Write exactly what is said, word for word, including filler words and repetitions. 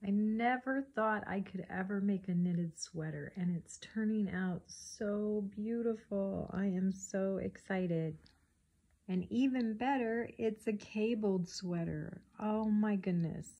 I never thought I could ever make a knitted sweater, and it's turning out so beautiful. I am so excited. And even better, it's a cabled sweater. Oh my goodness.